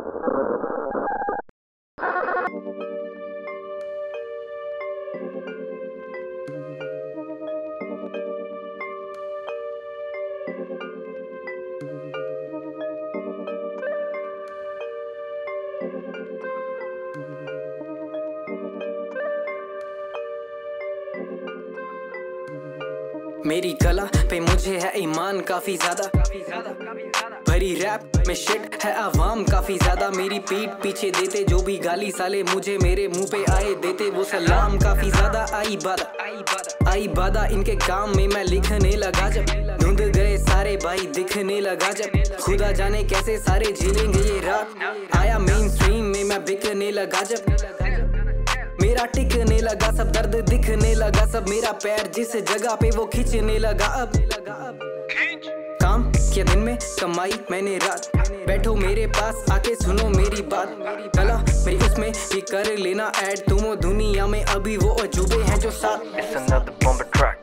मेरी कला पे मुझे है ईमान काफी ज्यादा, भरी रैप में शिट है आवाम काफी ज्यादा। मेरी पीठ पीछे देते जो भी गाली साले मुझे मेरे मुंह पे आए देते वो सलाम काफी ज्यादा। आई बादा इनके काम में मैं लिखने लगा जब धुंध गए सारे भाई दिखने लगा जब खुदा जाने कैसे सारे झेलेंगे ये रात। आया मेन स्ट्रीम में मैं बिकने लगा जब मेरा टिकने लगा सब दर्द दिखने लगा सब मेरा पैर जिस जगह पे वो खींचने लगा। अब काम किया दिन में कमाई मैंने रात, बैठो मेरे पास आके सुनो मेरी बात। कला मेरी उसमें भी कर लेना ऐड, तुम दुनिया में अभी वो अजूबे हैं जो साथ। It's another bomber track.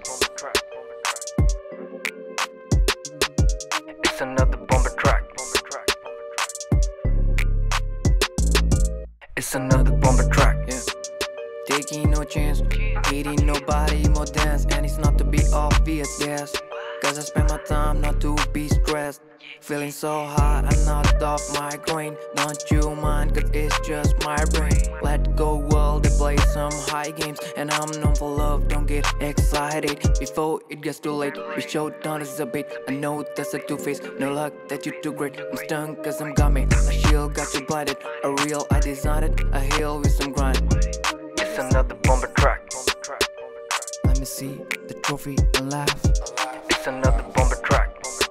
It's another bomber track. It's another bomber track. Yeah. Taking no chance, hating nobody more dance, and it's not to be obvious, yes. Cause I spend my time not to be stressed. Feeling so high, I'm not off my grind. Don't you mind, cause it's just my brain. Let go world, they play some high games, and I'm known for love, don't get excited before it gets too late. We showed down as a bait, I know that's a two-face. No luck that you're too great, I'm stung cause I'm got me. A shield got you blinded, a real I designed it, a hill with some grind. It's another bomber track. Let me see the trophy and laugh. It's another bomber track.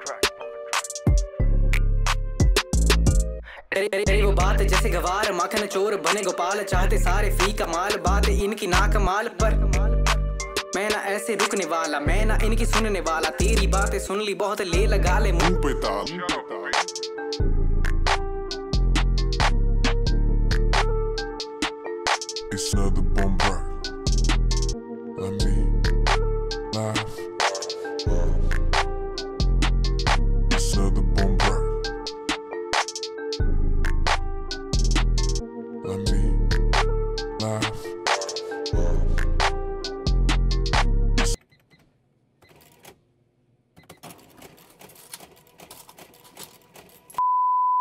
तेरी वो बात जैसे गवार माखन चोर बने गोपाल, चाहते सारे फी का माल, बात इनकी ना कमाल पर मैं ना ऐसे रुकने वाला, मैं ना इनकी सुनने वाला। तेरी बातें सुन ली बहुत ले लगा ले मुंह पे ताल। It's another bomb track. Let me laugh.